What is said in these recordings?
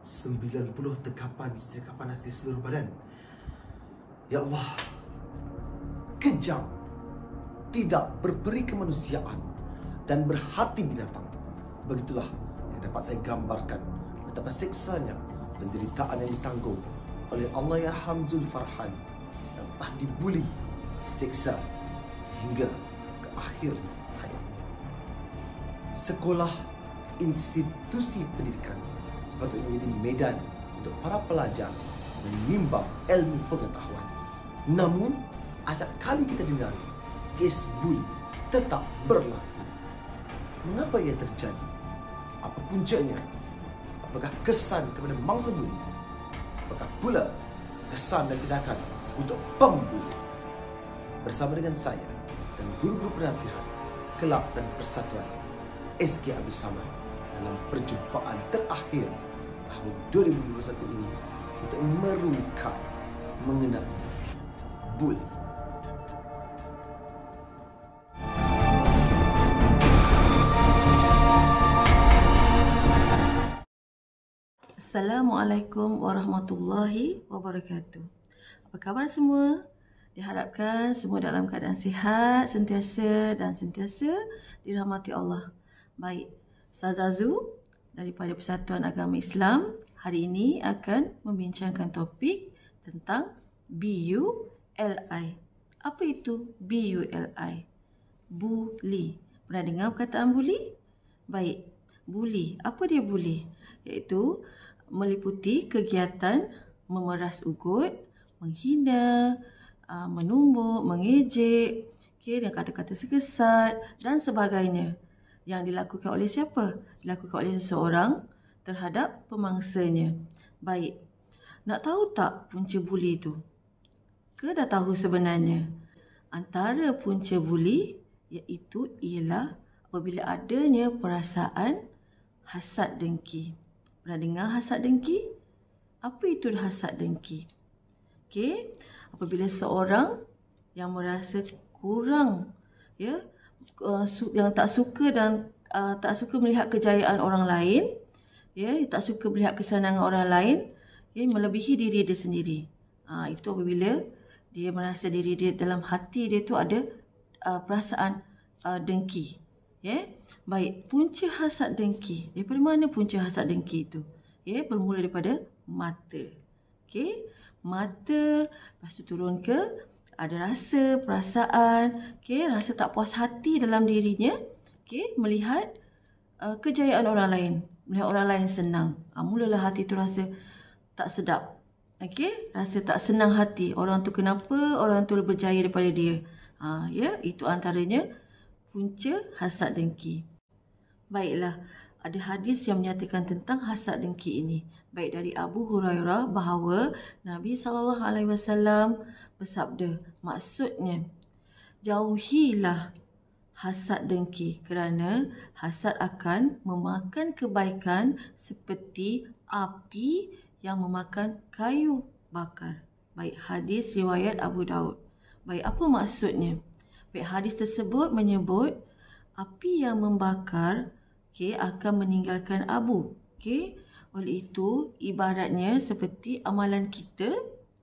90 tekapan setrika panas di seluruh badan. Ya Allah, kejam, tidak berperi kemanusiaan dan berhati binatang. Begitulah yang dapat saya gambarkan betapa siksanya penderitaan yang ditanggung oleh Allahyarham Zulfarhan yang telah dibuli, disiksa sehingga ke akhir hayatnya. Sekolah, institusi pendidikan sepatutnya menjadi medan untuk para pelajar menimba ilmu pengetahuan. Namun, acap kali kita dengar kes buli tetap berlaku. Mengapa ia terjadi? Apa puncanya? Apakah kesan kepada mangsa buli? Apakah pula kesan dan tindakan untuk pembuli? Bersama dengan saya dan guru-guru penasihat Kelab dan Persatuan SK Abdul Samad dalam perjumpaan terakhir tahun 2021 ini untuk merungkai mengenai buli. Assalamualaikum warahmatullahi wabarakatuh. Apa khabar semua? Diharapkan semua dalam keadaan sihat, sentiasa dirahmati Allah. Baik, Ustazah Zu daripada Persatuan Agama Islam hari ini akan membincangkan topik tentang BULI. Apa itu BULI? Buli. Pernah dengar perkataan buli? Baik, buli. Apa dia buli? Iaitu meliputi kegiatan memeras ugut, menghina, menumbuk, mengejek, dan kata-kata sekesat dan sebagainya yang dilakukan oleh siapa? Dilakukan oleh seseorang terhadap pemangsanya. Baik, nak tahu tak punca buli itu? Ke dah tahu sebenarnya? Antara punca buli ialah apabila adanya perasaan hasad dengki. Pernah dengar hasad dengki? Apa itu hasad dengki? Okey, apabila seorang yang merasa kurang, yang tak suka dan tak suka melihat kejayaan orang lain, tak suka melihat kesenangan orang lain, melebihi diri dia sendiri. Itu apabila dia merasa diri dia dalam hati dia tu ada perasaan dengki. Baik, punca hasad dengki. Daripada mana punca hasad dengki itu? Bermula daripada mata. Okey, mata, lepas tu turun ke ada rasa, perasaan, rasa tak puas hati dalam dirinya, melihat kejayaan orang lain, melihat orang lain senang. Mulalah hati tu rasa tak sedap. Rasa tak senang hati. Orang tu kenapa orang tu berjaya daripada dia? Itu antaranya punca hasad dengki. Baiklah, ada hadis yang menyatakan tentang hasad dengki ini. Baik dari Abu Hurairah bahawa Nabi SAW bersabda, maksudnya, jauhilah hasad dengki kerana hasad akan memakan kebaikan seperti api yang memakan kayu bakar. Baik, hadis riwayat Abu Daud. Baik, apa maksudnya? Baik, hadis tersebut menyebut api yang membakar akan meninggalkan abu. Oleh itu, ibaratnya seperti amalan kita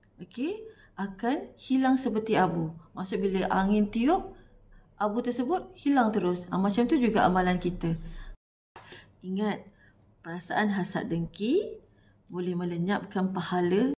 akan hilang seperti abu. Maksud bila angin tiup, abu tersebut hilang terus. Macam tu juga amalan kita. Ingat, perasaan hasad dengki boleh melenyapkan pahala.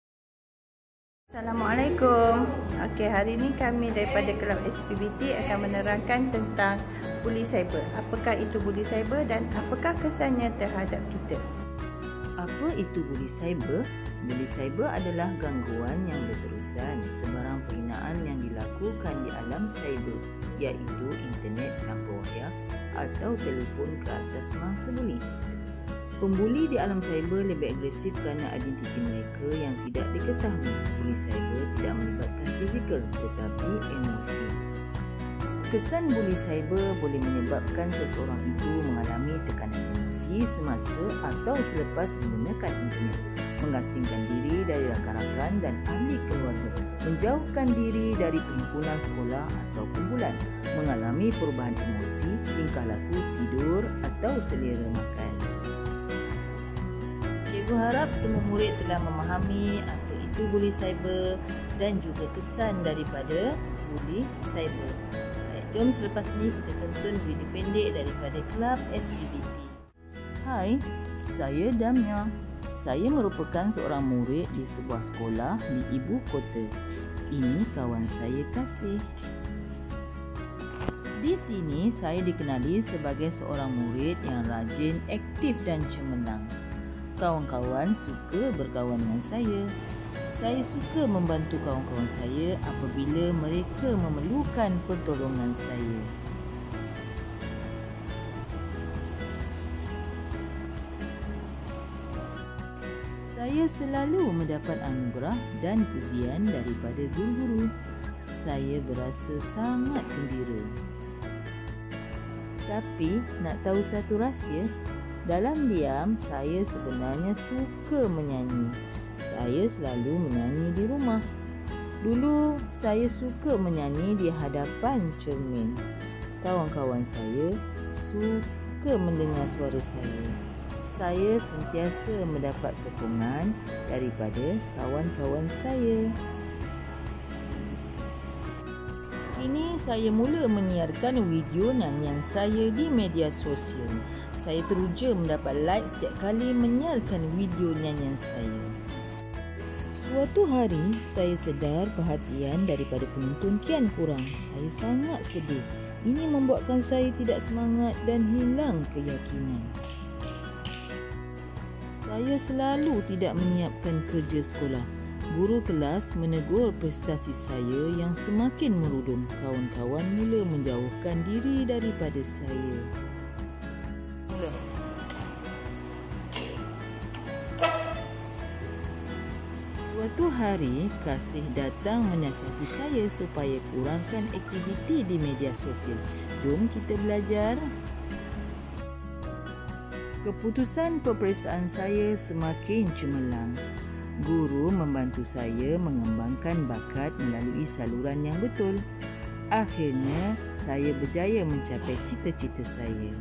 Assalamualaikum. Hari ini kami daripada Kelab SPBT akan menerangkan tentang buli cyber. Apakah itu buli cyber dan apakah kesannya terhadap kita? Apa itu buli cyber? Buli cyber adalah gangguan yang berterusan sebarang penghinaan yang dilakukan di alam cyber, iaitu internet tanpa wayar atau telefon ke atas mangsa buli. Pembuli di alam cyber lebih agresif kerana identiti mereka yang tidak diketahui. Buli cyber tidak melibatkan fizikal tetapi emosi. Kesan buli cyber boleh menyebabkan seseorang itu mengalami tekanan emosi semasa atau selepas menggunakan internet, mengasingkan diri dari rakan-rakan dan ahli keluarga, menjauhkan diri dari perhimpunan sekolah atau kumpulan, mengalami perubahan emosi, tingkah laku, tidur atau selera makan. Cikgu harap semua murid telah memahami apa itu buli cyber dan juga kesan daripada buli cyber. Baik, jom selepas ni kita tonton video pendek daripada Kelab SPBT. Hai, saya Damia. Saya merupakan seorang murid di sebuah sekolah di ibu kota. Ini kawan saya Kasih. Di sini saya dikenali sebagai seorang murid yang rajin, aktif dan cemerlang. Kawan-kawan suka berkawan dengan saya. Saya suka membantu kawan-kawan saya apabila mereka memerlukan pertolongan saya. Saya selalu mendapat anugerah dan pujian daripada guru-guru. Saya berasa sangat gembira. Tapi nak tahu satu rahsia? Dalam diam, saya sebenarnya suka menyanyi. Saya selalu menyanyi di rumah. Dulu, saya suka menyanyi di hadapan cermin. Kawan-kawan saya suka mendengar suara saya. Saya sentiasa mendapat sokongan daripada kawan-kawan saya. Kini saya mula menyiarkan video nyanyian saya di media sosial. Saya teruja mendapat like setiap kali menyiarkan video nyanyian saya. Suatu hari, saya sedar perhatian daripada penonton kian kurang. Saya sangat sedih. Ini membuatkan saya tidak semangat dan hilang keyakinan. Saya selalu tidak menyiapkan kerja sekolah. Guru kelas menegur prestasi saya yang semakin merudum. Kawan-kawan mula menjauhkan diri daripada saya. Suatu hari, Kasih datang menasihati saya supaya kurangkan aktiviti di media sosial. Jom kita belajar. Keputusan peperiksaan saya semakin cemerlang. Guru membantu saya mengembangkan bakat melalui saluran yang betul. Akhirnya, saya berjaya mencapai cita-cita saya.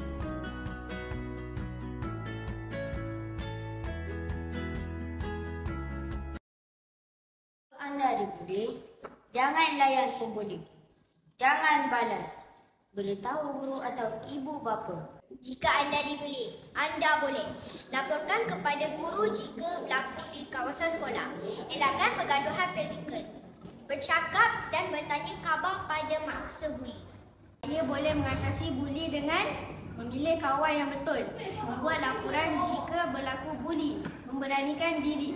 Anda dibuli, jangan layan pembuli. Jangan balas. Beritahu guru atau ibu bapa. Jika anda dibuli, anda boleh laporkan kepada guru jika berlaku di kawasan sekolah. Elakkan pergaduhan fizikal. Bercakap dan bertanya khabar pada mangsa buli. Ia boleh mengatasi buli dengan memilih kawan yang betul, membuat laporan jika berlaku buli, memberanikan diri.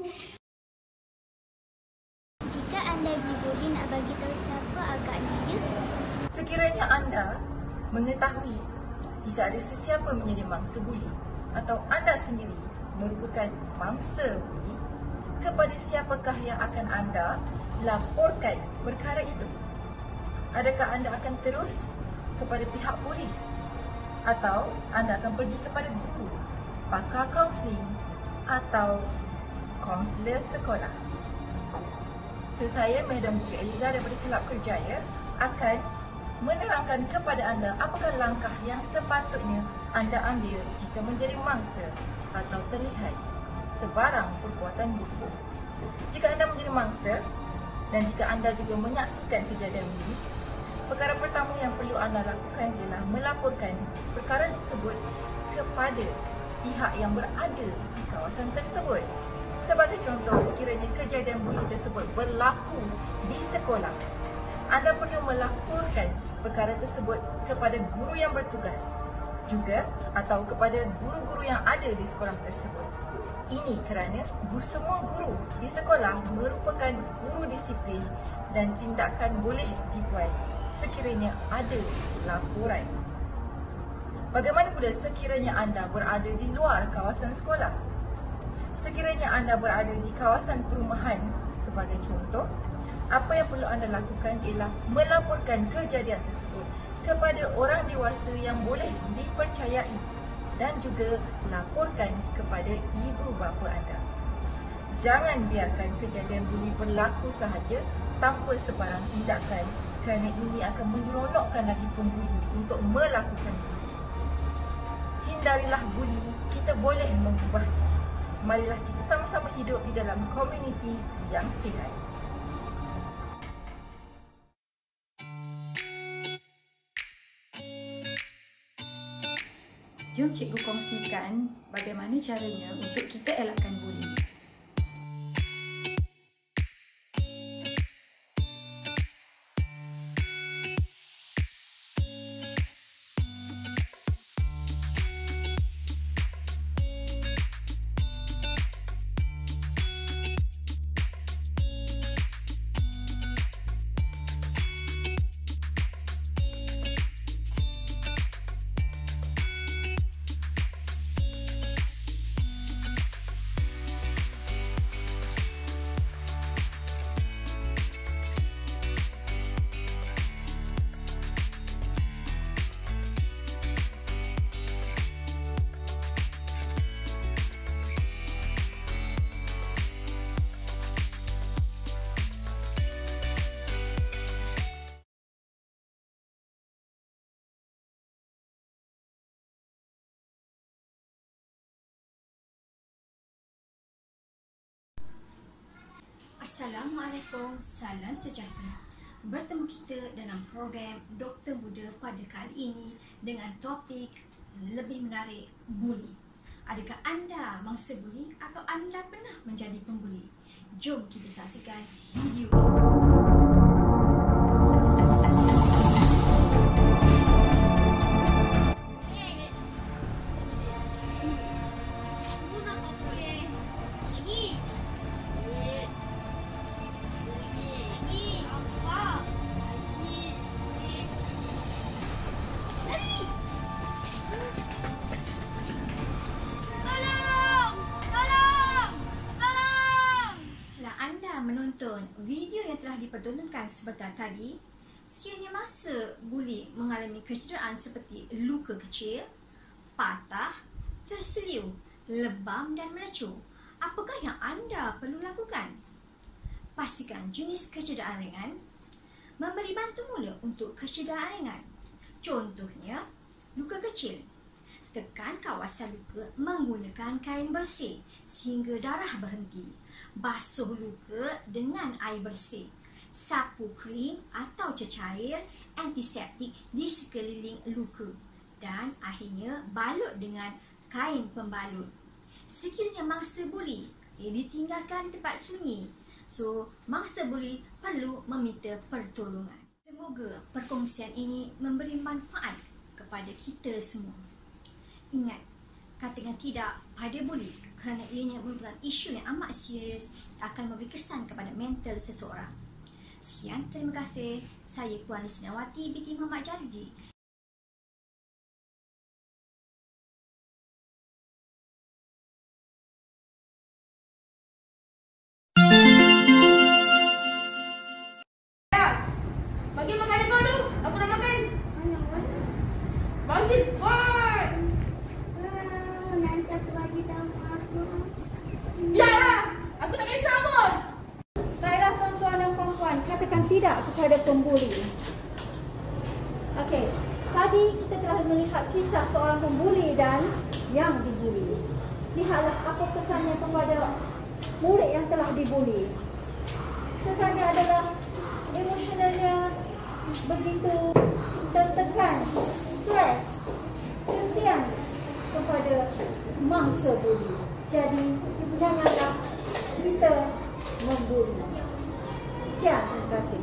Jika anda dibuli, nak bagi tahu siapa agaknya ya? Sekiranya anda mengetahui jika ada sesiapa menjadi mangsa buli atau anda sendiri merupakan mangsa buli, kepada siapakah yang akan anda laporkan perkara itu? Adakah anda akan terus kepada pihak polis atau anda akan pergi kepada guru, pakar kaunseling atau kaunselor sekolah? So, saya Madam Putri Eliza daripada Kelab Kerjaya akan menerangkan kepada anda apakah langkah yang sepatutnya anda ambil jika menjadi mangsa atau terlihat sebarang perbuatan buruk. Jika anda menjadi mangsa dan jika anda juga menyaksikan kejadian ini, perkara pertama yang perlu anda lakukan ialah melaporkan perkara tersebut kepada pihak yang berada di kawasan tersebut. Sebagai contoh, sekiranya kejadian buli tersebut berlaku di sekolah, anda perlu melaporkan perkara tersebut kepada guru yang bertugas juga atau kepada guru-guru yang ada di sekolah tersebut. Ini kerana semua guru di sekolah merupakan guru disiplin dan tindakan boleh dibuat sekiranya ada laporan. Bagaimana pula sekiranya anda berada di luar kawasan sekolah? Sekiranya anda berada di kawasan perumahan sebagai contoh, apa yang perlu anda lakukan ialah melaporkan kejadian tersebut kepada orang dewasa yang boleh dipercayai dan juga laporkan kepada ibu bapa anda. Jangan biarkan kejadian buli berlaku sahaja tanpa sebarang tindakan kerana ini akan menyeronokkan lagi pembuli untuk melakukan buli. Hindarilah buli, kita boleh mengubahnya. marilah kita sama-sama hidup di dalam komuniti yang sihat. Jom cikgu kongsikan bagaimana caranya untuk kita elakkan buli. Assalamualaikum, salam sejahtera. Bertemu kita dalam program Doktor Muda pada kali ini dengan topik lebih menarik, buli. Adakah anda mangsa buli atau anda pernah menjadi pembuli? Jom kita saksikan video ini. Menonton video yang telah dipertontonkan sebentar tadi, sekiranya mangsa buli mengalami kecederaan seperti luka kecil, patah, terseliu, lebam dan melecur, apakah yang anda perlu lakukan? Pastikan jenis kecederaan ringan, memberi bantu mula untuk kecederaan ringan. Contohnya, luka kecil. Tekan kawasan luka menggunakan kain bersih sehingga darah berhenti. Basuh luka dengan air bersih. Sapu krim atau cecair antiseptik di sekeliling luka. Dan akhirnya balut dengan kain pembalut. Sekiranya mangsa buli ditinggalkan tempat sunyi, so mangsa buli perlu meminta pertolongan. Semoga perkongsian ini memberi manfaat kepada kita semua. Ingat, katakan tidak pada buli kerana ianya merupakan isu yang amat serius yang akan memberi kesan kepada mental seseorang. Sekian, terima kasih. Saya Puan Lisnawati binti Muhammad Jarudi. Bagi makanan kau dulu. Aku nak makan. Bagi cepat. Nanti aku bagi tahu aku. Biarlah. Aku tak kisah pun. Baiklah tuan-tuan dan puan-puan, katakan tidak kepada pembuli. Okey, tadi kita telah melihat kisah seorang pembuli dan yang dibuli. Lihatlah apa kesannya kepada murid yang telah dibuli. Kesannya adalah emosionalnya begitu tertekan, stres, kesian kepada mangsa buli. Jadi, janganlah kita membuli. Sekian, terima kasih.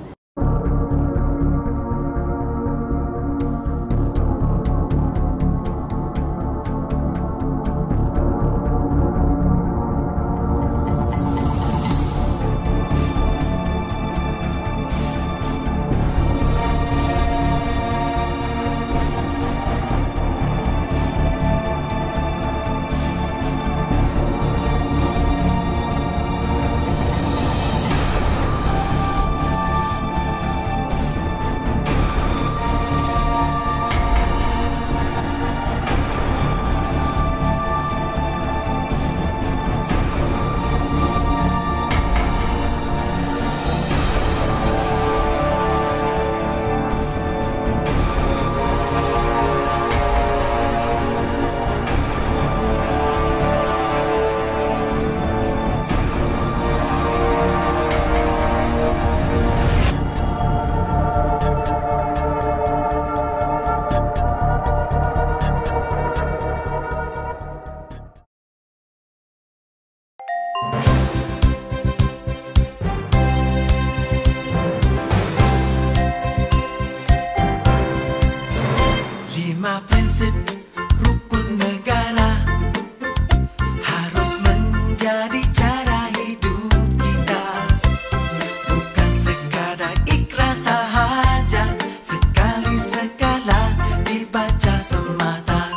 5 prinsip rukun negara harus menjadi cara hidup kita. Bukan sekadar ikrar sahaja, sekali sekala dibaca semata.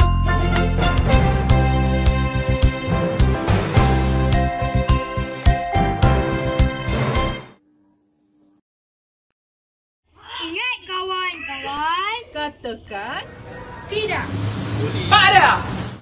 Ingat kawan-kawan, Katakan Tidak. Pada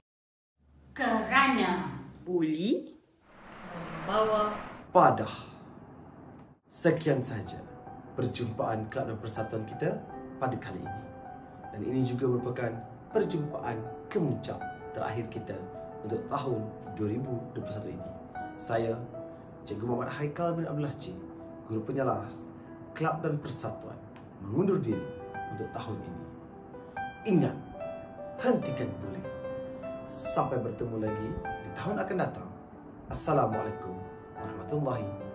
Kerana buli bawa Padah. Sekian saja perjumpaan Kelab dan Persatuan kita pada kali ini. Dan ini juga merupakan perjumpaan kemuncak terakhir kita untuk tahun 2021 ini. Saya, Cikgu Muhammad Haikal bin Abdullah C, Guru Penyelaras Kelab dan Persatuan, mengundur diri untuk tahun ini. Ingat, hentikan bullying. Sampai bertemu lagi di tahun akan datang. Assalamualaikum warahmatullahi wabarakatuh.